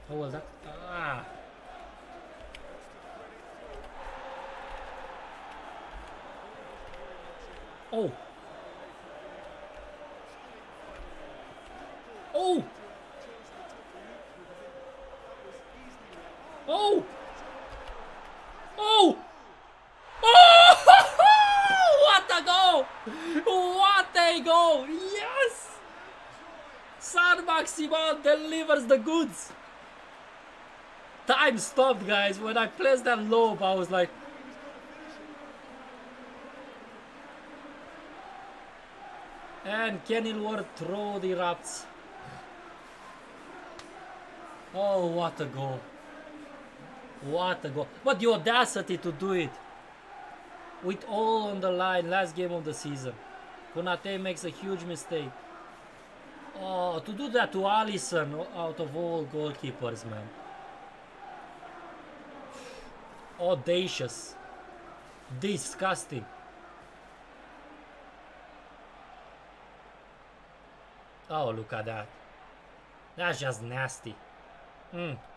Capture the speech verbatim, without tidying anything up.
What was that? Ah. Oh. Oh. Oh. Oh. Oh. What a goal. What a goal. Yes. Saint-Maximin delivers the goods. Time stopped, guys. When I placed that lob, I was like, and Kenilworth throw the erupts. Oh, what a goal. What a goal. But the audacity to do it. With all on the line, last game of the season. Konate makes a huge mistake. Oh, to do that to Alisson out of all goalkeepers, man. Audacious. Disgusting. Oh, look at that. That's just nasty. Mm.